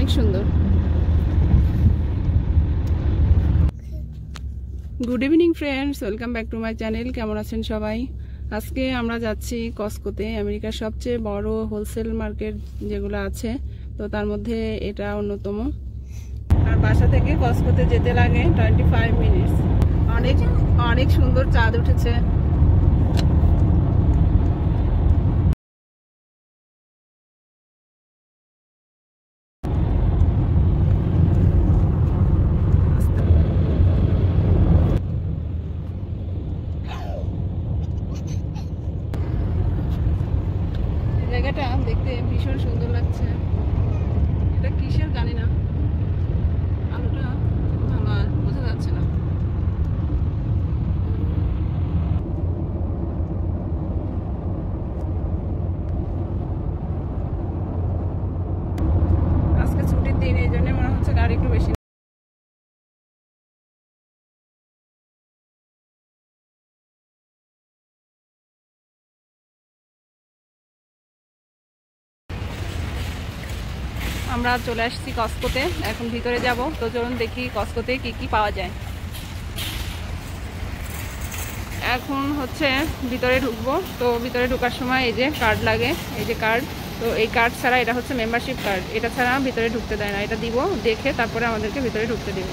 অনেক সুন্দর। Good evening friends, welcome back to my channel. কেমন আছেন সবাই? আজকে আমরা যাচ্ছি কসকোতে, আমেরিকার সবচেয়ে বড় হোলসেল মার্কেট যেগুলো আছে, তো তার মধ্যে এটা অন্যতম। আর বাসা থেকে কসকোতে যেতে লাগে 25 মিনিটস। অনেক অনেক সুন্দর চাঁদ উঠেছে। জায়গাটা দেখতে ভীষণ সুন্দর লাগছে। এটা কিসের জানি না, আলোটা ভালো আর বোঝা যাচ্ছে না। আজকে ছুটির দিন, এই জন্য মনে হচ্ছে গাড়ি একটু বেশি। আমরা চলে আসছি কসকোতে, এখন ভিতরে যাব। তো চলুন দেখি কসকোতে কি কি পাওয়া যায়। এখন হচ্ছে ভিতরে ঢুকবো। তো ভিতরে ঢোকার সময় এই যে কার্ড লাগে, এই যে কার্ড। তো এই কার্ড ছাড়া, এটা হচ্ছে মেম্বারশিপ কার্ড, এটা ছাড়া ভিতরে ঢুকতে দেয় না। এটা দিব, দেখে তারপরে আমাদেরকে ভিতরে ঢুকতে দেবে।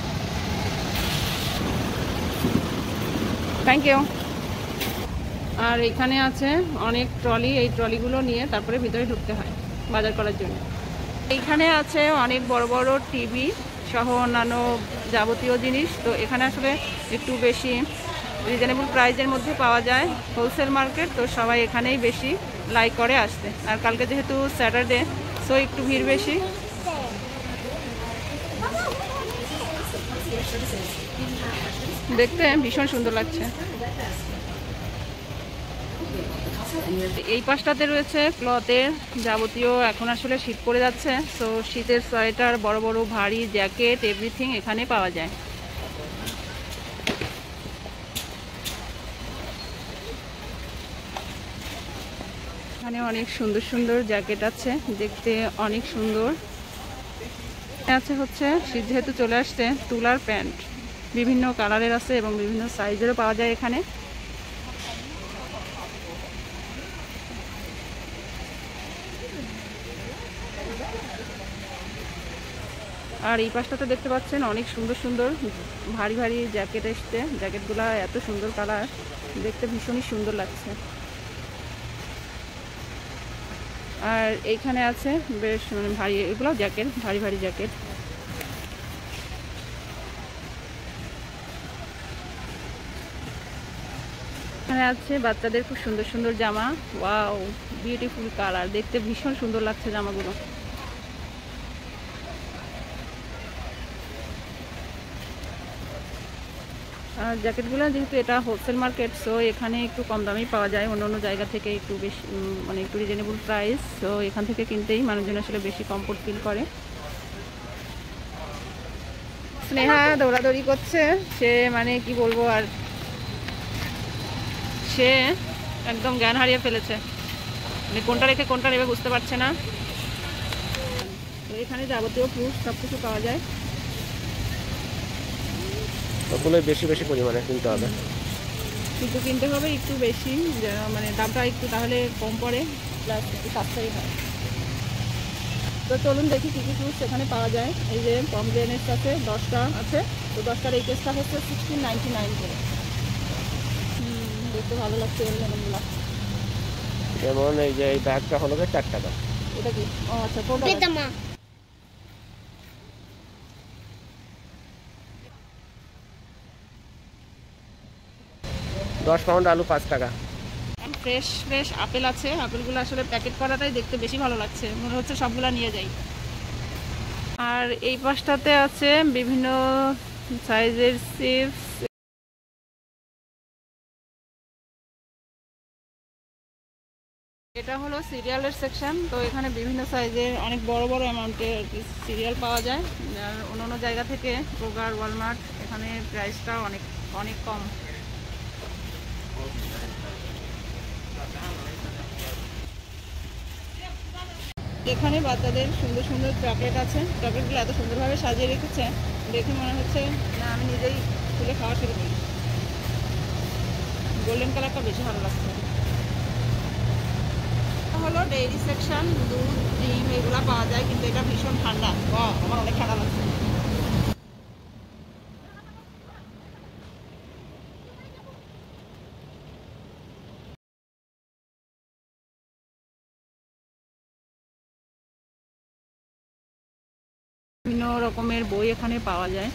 Thank you. আর এখানে আছে অনেক ট্রলি, এই ট্রলিগুলো নিয়ে তারপরে ভিতরে ঢুকতে হয় বাজার করার জন্য। এইখানে আছে অনেক বড় বড় টিভি সহ অন্যান্য যাবতীয় জিনিস। তো এখানে আসলে একটু বেশি রিজনেবল প্রাইজের মধ্যে পাওয়া যায়, হোলসেল মার্কেট। তো সবাই এখানেই বেশি লাইক করে আসতে। আর কালকে যেহেতু স্যাটারডে, সো একটু ভিড় বেশি। দেখতে ভীষণ সুন্দর লাগছে। এই পাশটাতে রয়েছে ক্লথের যাবতীয়, এখন আসলে শীত পড়ে যাচ্ছে, তো শীতের সোয়েটার, বড় বড় ভারী জ্যাকেট, এভরিথিং এখানে পাওয়া যায়। এখানে অনেক সুন্দর সুন্দর জ্যাকেট আছে, দেখতে অনেক সুন্দর আছে। হচ্ছে শীত যেহেতু চলে আসছে, তুলার প্যান্ট বিভিন্ন কালারের আছে এবং বিভিন্ন সাইজেরও পাওয়া যায় এখানে। আর এই পাশটাতে দেখতে পাচ্ছেন অনেক সুন্দর সুন্দর ভারী ভারী জ্যাকেট এসছে। জ্যাকেটগুলো এত সুন্দর কালার, দেখতে ভীষণই সুন্দর লাগছে। আর এইখানে আছে বেশ মানে ভারী, এগুলো জ্যাকেট, ভারী ভারী জ্যাকেট। এখানে আছে বাচ্চাদের খুব সুন্দর সুন্দর জামা। ওয়াও, বিউটিফুল কালার, দেখতে ভীষণ সুন্দর লাগছে জামাগুলো। আর জ্যাকেটগুলো যেহেতু এটা হোলসেল মার্কেট, সো এখানে একটু কম দামেই পাওয়া যায়, অন্য অন্য জায়গা থেকে একটু বেশি মানে একটু রিজনেবল প্রাইস। সো এখান থেকে কিনতেই মানুষজন আসলে বেশি কমফোর্ট ফিল করে। স্নেহা দৌড়াদৌড়ি করছে, সে মানে কি বলবো আর, সে একদম জ্ঞান হারিয়ে ফেলেছে, মানে কোনটা রেখে কোনটা নেবে বুঝতে পারছে না। এখানে যাবতীয় ফ্রুটস সব কিছু পাওয়া যায়। ওগুলো বেশি বেশি পরিমাণে কিনতে হবে, কিন্তু কিনতে হবে একটু বেশি, মানে দামটা একটু তাহলে কম পড়ে, প্লাস একটু সাশ্রয়ী হয়। তো চলুন দেখি কী কী ফ্রুটস এখানে পাওয়া যায়। এই যে পমগ্রেনেটস আছে, 10টা আছে। তো 10টার এই কেসটা হচ্ছে 16.99 করে। দেখতে ভালো লাগছে এই লেমনগুলো। যেমন এই যে এই ব্যাগটা হলো 4 টাকা। এটা কি? ও আচ্ছা, কোনটা? 10 পাউন্ড আলু 5 টাকা। ফ্রেশ ফ্রেশ আপেল আছে, আপেলগুলো আসলে প্যাকেট করাটাই দেখতে বেশি ভালো লাগছে, মনে হচ্ছে সবগুলা নিয়ে যাই। আর এই পাশটাতে আছে বিভিন্ন সাইজের চিপস। এটা হলো সিরিয়ালের সেকশন। তো এখানে বিভিন্ন সাইজের অনেক বড় বড় অ্যামাউন্টের সিরিয়াল পাওয়া যায়। আর অন্য জায়গা থেকে ক্রোগার, ওয়ালমার্ট, এখানে প্রাইসটা অনেক অনেক কম। এখানে বাচ্চাদের সুন্দর সুন্দর চকলেট আছে। চকলেটগুলো এত সুন্দরভাবে সাজিয়ে রেখেছে, দেখে মনে হচ্ছে না আমি নিজেই খুলে খাওয়া শুরু করি। গোল্ডেন কালারটা বেশি ভালো লাগছে। হলো ডেইরি সেকশন, দুধ ডিম এগুলো পাওয়া যায়, কিন্তু এটা ভীষণ ঠান্ডা। আমার অনেক ঠান্ডা লাগছে। বিভিন্ন রকমের বই এখানে পাওয়া যায়।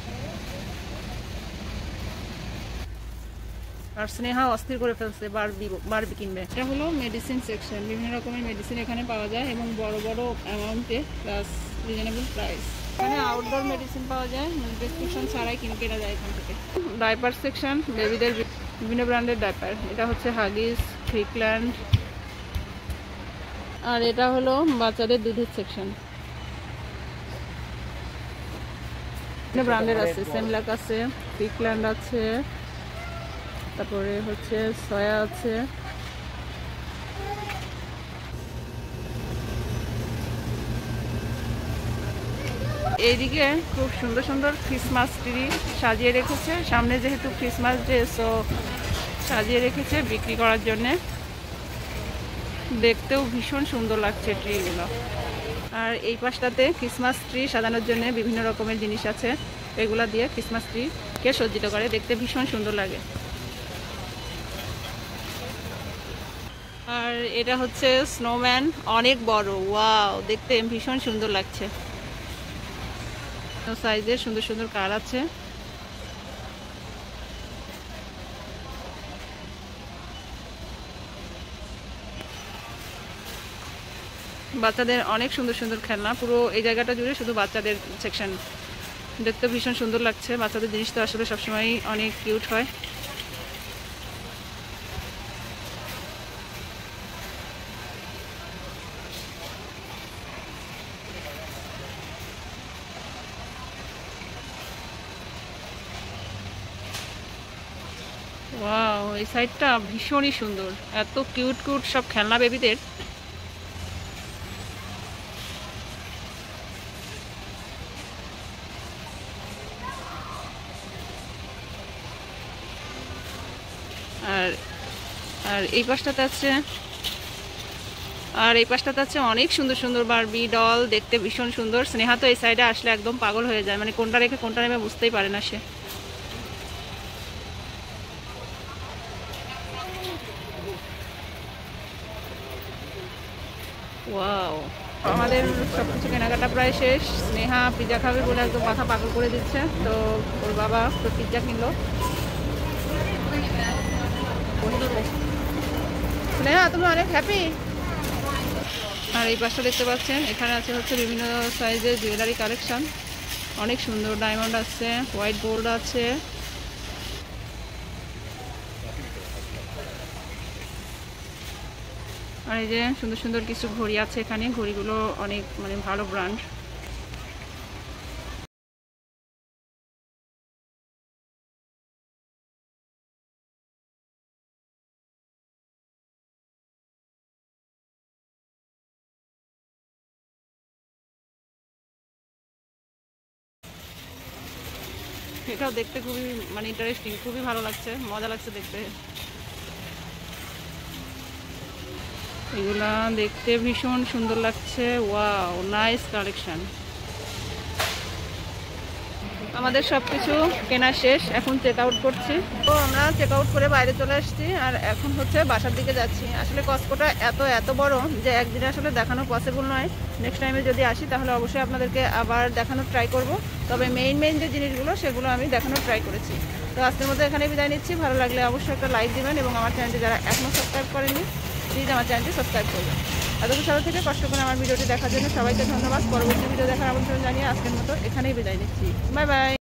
আর স্নেহা অস্থির করে ফেলছে বারবি কিনবে। এটা হলো মেডিসিন সেকশন, বিভিন্ন রকমের মেডিসিন এখানে পাওয়া যায় এবং বড় বড় অ্যামাউন্টে প্লাস রিজনেবল প্রাইস। এখানে আউটডোর মেডিসিন পাওয়া যায়, প্রেসক্রিপশন ছাড়াই কেনা যায় এখান থেকে। ডাইপার সেকশন, বেবিদের বিভিন্ন ব্র্যান্ডের ডাইপার। এটা হচ্ছে হাগিস, ফ্রিকল্যান্ড। আর এটা হলো বাচ্চাদের দুধের সেকশন। ব্র্যান্ডের আছে, সেমলাক আছে, ফ্রিকল্যান্ড আছে, তারপরে হচ্ছে সয়া আছে। এইদিকে খুব সুন্দর সুন্দর ক্রিসমাস ট্রি সাজিয়ে রেখেছে। সামনে যেহেতু ক্রিসমাস ডে, সো সাজিয়ে রেখেছে বিক্রি করার জন্যে। দেখতেও ভীষণ সুন্দর লাগছে ট্রিগুলো। আর এই পাশটাতে ক্রিসমাস ট্রি সাজানোর জন্য বিভিন্ন রকমের জিনিস আছে, এগুলা দিয়ে ক্রিসমাস ট্রিকে সজ্জিত করে, দেখতে ভীষণ সুন্দর লাগে। আর এটা হচ্ছে স্নোম্যান, অনেক বড়, ওয়াও, দেখতে ভীষণ সুন্দর লাগছে। সাইজের সুন্দর সুন্দর কার আছে। বাচ্চাদের অনেক সুন্দর সুন্দর খেলনা, পুরো এই জায়গাটা জুড়ে শুধু বাচ্চাদের সেকশন। দেখতে ভীষণ সুন্দর লাগছে। বাচ্চাদের জিনিস তো আসলে সবসময় অনেক কিউট হয়। ওয়াও, এই সাইডটা ভীষণই সুন্দর, এত কিউট কিউট সব খেলনা বেবিদের। আর আর এই পাশটাতে আছে অনেক সুন্দর সুন্দর বারবি ডল, দেখতে ভীষণ সুন্দর। স্নেহা তো এই সাইডে আসলে একদম পাগল হয়ে যায়, মানে কোনটা রেখে কোনটা নেবে বুঝতেই পারে না সে। ওয়াও, আমাদের সবকিছু কেনাকাটা প্রায় শেষ। স্নেহা পিৎজা খাবে বলে একদম মাথা পাগল করে দিচ্ছে, তো ওর বাবা তো পিৎজা কিনলো। স্নেহা তুমি অনেক হ্যাপি। আর এই পাশটা দেখতে পাচ্ছেন, এখানে আছে হচ্ছে বিভিন্ন সাইজের জুয়েলারি কালেকশন, অনেক সুন্দর। ডায়মন্ড আছে, হোয়াইট গোল্ড আছে। আর এই যে সুন্দর সুন্দর কিছু ঘড়ি আছে এখানে, ঘড়িগুলো অনেক মানে ভালো ব্র্যান্ড। এটাও দেখতে খুবই মানে ইন্টারেস্টিং, খুবই ভালো লাগছে, মজা লাগছে দেখতে। এগুলা দেখতে ভীষণ সুন্দর লাগছে। Wow, nice collection. আমাদের সবকিছু কেনা শেষ, এখন চেক আউট করছি। তো আমরা চেক আউট করে বাইরে চলে আসছি, আর এখন হচ্ছে বাসার দিকে যাচ্ছি। আসলে কস্টকোটা এত বড় যে একদিনে আসলে দেখানো পসিবল নয়। নেক্সট টাইমে যদি আসি তাহলে অবশ্যই আপনাদেরকে আবার দেখানোর ট্রাই করব। তবে মেইন যে জিনিসগুলো সেগুলো আমি দেখানোর ট্রাই করেছি। তো আজকের মতো এখানে বিদায় নিচ্ছি। ভালো লাগলে অবশ্যই একটা লাইক দিবেন এবং আমার চ্যানেলটি যারা এখনও সাবস্ক্রাইব করেনি প্লিজ আমার চ্যানেলটি সাবস্ক্রাইব করবেন। এতক্ষণ সবাই থেকে কষ্ট করে আমার ভিডিওটি দেখার জন্য সবাইকে ধন্যবাদ। পরবর্তী ভিডিও দেখার আমন্ত্রণ জানিয়ে আজকের মতো এখানেই বিদায় নিচ্ছি। Bye by.